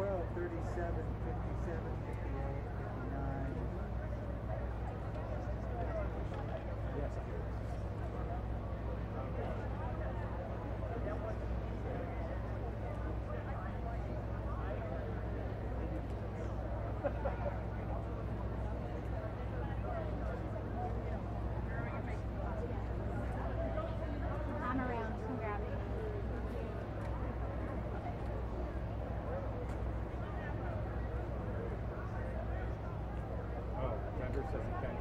12, 37, 57, 58, 59. Yes, I do. I'm around. Come grab me. Oh, vendor says he can't